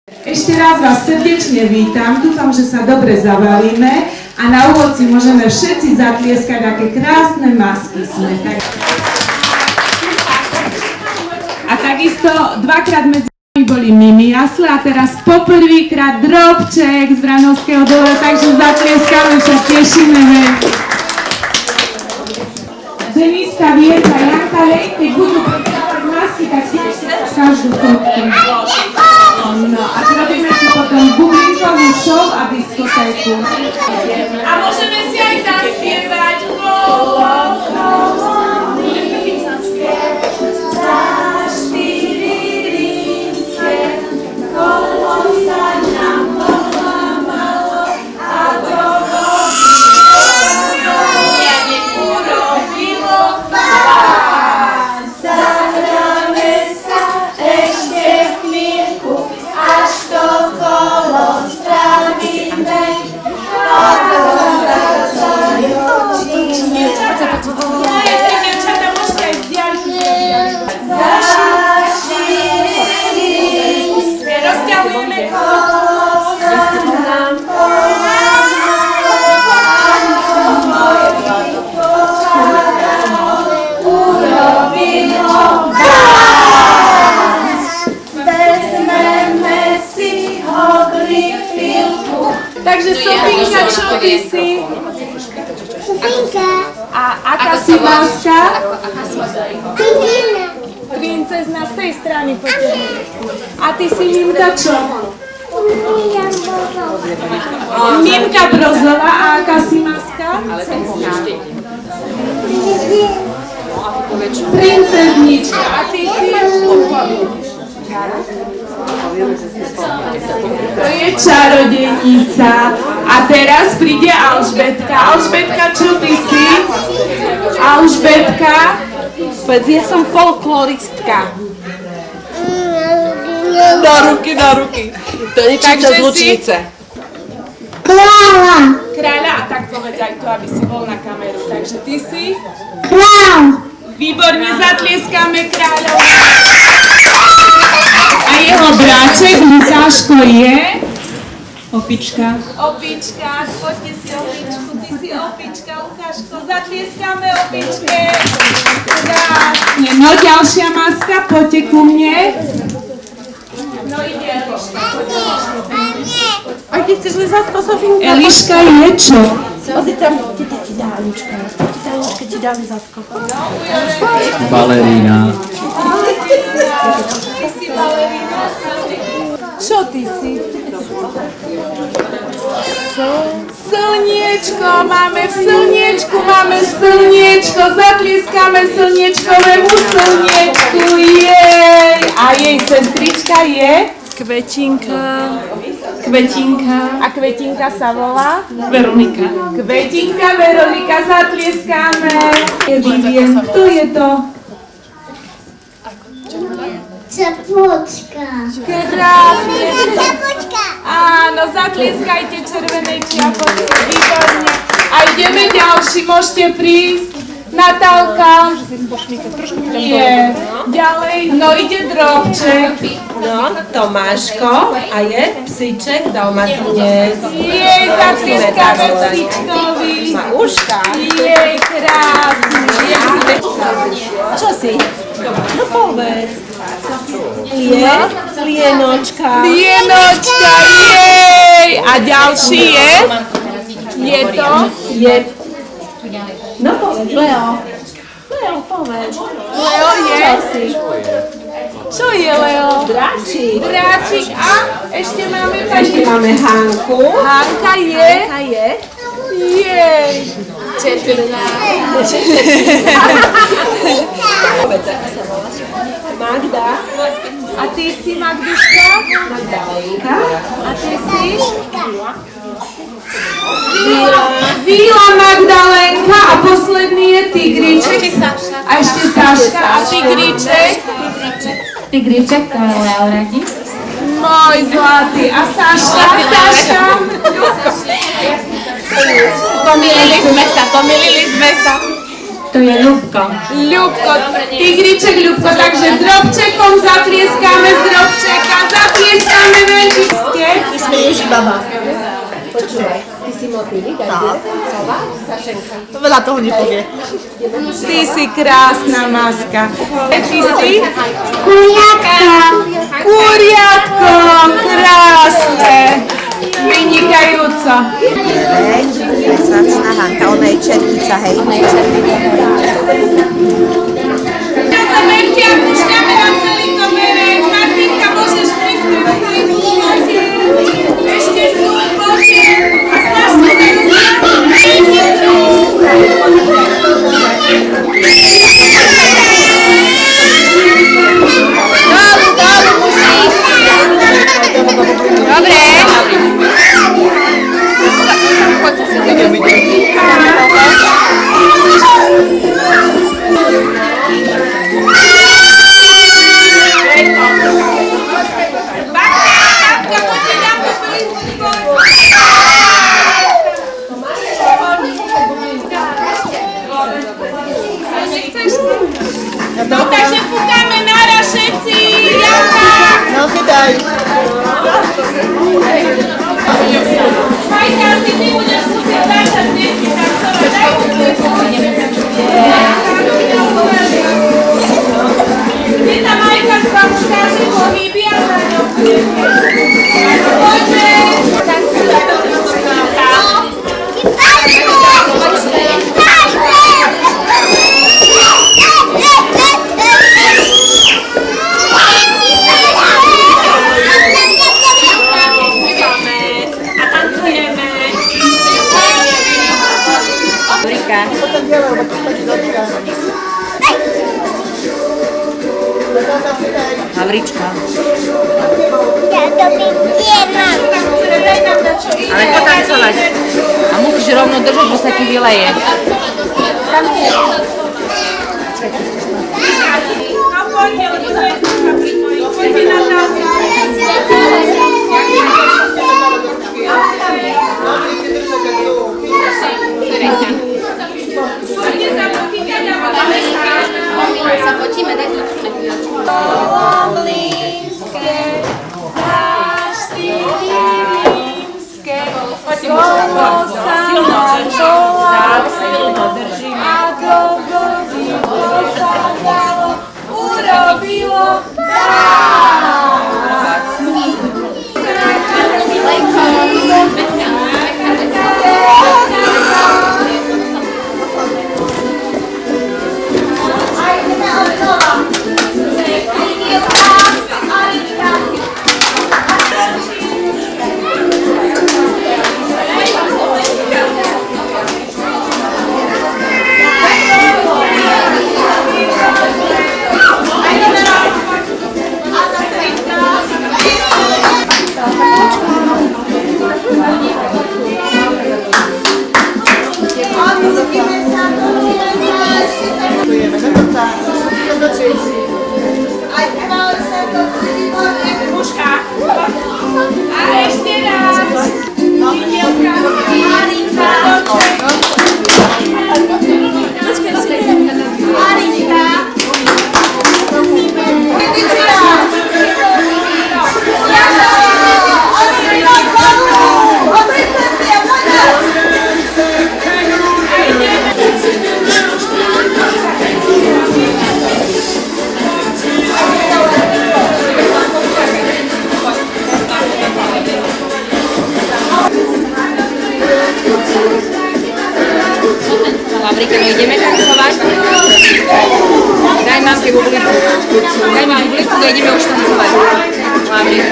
Ešte raz vás srdečne vítam, dúfam, že sa dobre zabalíme a na úvod si môžeme všetci zatlieskať, aké krásne masky sme. A takisto dvakrát medzi nami boli Mimi Jasle a teraz poprvýkrát Drobček z Vranovského dolu, takže zatlieskame, sa tešíme. Deniska, Vietra, Janka, Lejte budú predstavať masky, tak si každú fotku. No a zrobíme si potom bublinkovú show a diskotéku. A môžeme si aj zaspievať. Takže Sofinka, čo ty si? A aká si láska? Princezna z tej strany poďme. A ty si Mimka čo? Mimka Brozová. A aká si maska? Princeznička. A ty si? To je čarodejnica. A teraz príde Alžbetka. Alžbetka, čo ty si? Alžbetka? Povedz, ja som folkloristka. Do ruky, do ruky. To je niečo z Lučnice. Kráľa. Kráľa, a tak povedz aj to, aby si bol na kameru. Takže ty si? Kráľ. Výborne, zatlieskame kráľov. A jeho bráček Lukáško je? Opička. Opička, poďte si opičku, ty si opička, Lukáško, zatlieskame opičke. Krásne, no ďalšia maska, poďte ku mne. No ide Eliška. A ty chceš lezátko, Sofinka? Eliška je čo? Pozri tam, teta ti dá, Anička. Teta Anička ti dá lezátko. Balerína. Ty si balerína. Čo ty si? Slniečko, máme v slniečku, zatlieskame slniečkovému slniečku, jej! A jej sestrička je? Kvetinka. A Kvetinka sa volá? Veronika. Kvetinka, Veronika, zatlieskame. Neviem, kto je to? Čapočka. Krásne. Čapočka. Áno, zatlieskajte červenej čiapočky, výborne. A ideme ďalší, môžete prísť. Natálka. Nie. Ďalej, no ide Drobček. No, Tomáško a je psíček dalmatinec. Jej, zatlieskame psíčkovi. Má uška. Jej, krásne. Čo si? No povedz. Lienočka. Lienočka, jej. A ďalší je? Je to? Je. No povedz, Leo. Leo, povedz. Leo je? Čo si? Čo je Leo? Dráčik. Dráčik a ešte máme Ešte máme Hanku. Hanka je? Hanka je. Jej. Četvrná. Povedz, ako sa voláš? Magda. A ty si Magduška? Magdalenka. A ty si? Víla. Magdalenka a posledný je Tigriček. A ešte Saška a Tigriček. Tigriček, to je Leo Radi. Môj zlatý. A Saška? Saška? Pomýlili sme sa. To je Ľubko. Ľubko, Tigriček, Ľubko, takže Drobčekom zatlieskáme z Drobčeka, zatlieskáme veľmi baba. Počúvaj, ty si motýlik, aj Sova, Sašenka. To veľa toho nepovie. Ty si krásna maska. Ty si? Kuriatko, krásne. Vynikajúco. Strašná Hanka, ona je čertica, hej. Zamerťa, púšťame na celý koberec. Martinka, môžeš pristúpiť. Ešte sú, poďte. A snažte sa Dobre. No takže fúkame naraz všetci. Janka! No chytaj. Majka, si ty budeš musieť začať deti tancovať. Daj mu Kde tá Majka s vám ukáže pohyby a za ňou poďme. Havrička. Ja to vydieram. Ale potancovať. A musíš rovno držať, bo sa ti vyleje. No poďte, lebo to je sa pripojiť. Poďte na távu. Poďte sa pochýkať a podáme sa Fotíme, tak to Lomlínske, Záštínske, koło samochola, a Bogovi požádalo, urobilo tak. Fabrike, no ideme tancovať. Daj mamke bublicu. Daj mám bublicu, da ideme už tancovať. Fabrike.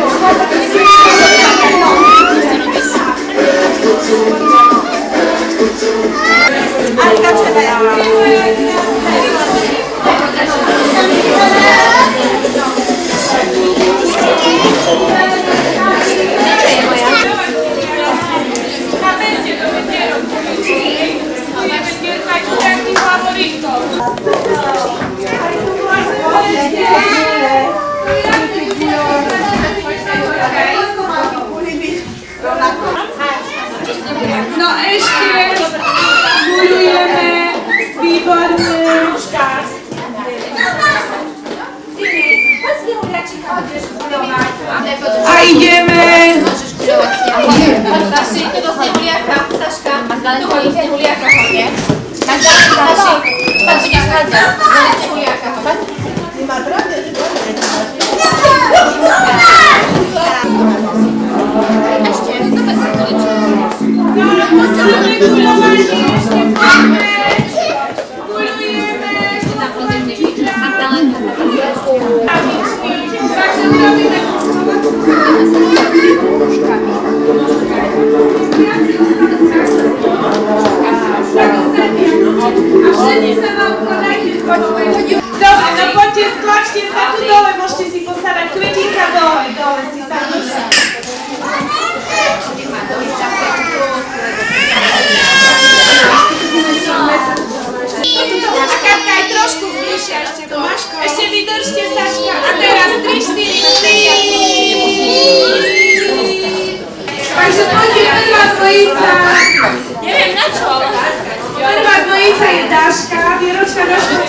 dvojica. Neviem na čo, ale... Prvá dvojica je Dáška, Vieročka, Dáška.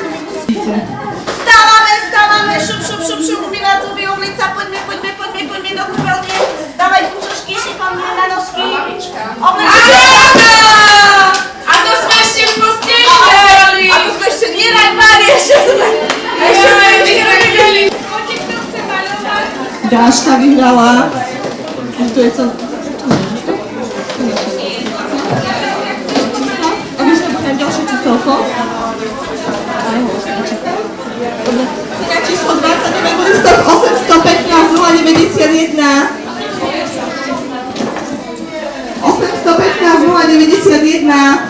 Stávame, šup, Milatovi, Oblica, poďme do kúpeľne. Dávaj kúčočky, šipam na nožky. Oblica. A to sme ešte v posteli dali. A to sme ešte nieraj Mári, ešte sme videli. Poďte, kto chce maľovať. Dáška vyhrala. Tu je co? A víš, nebo tam ďalšie číselko? Na číslo 29, listok 815 091. 815 091.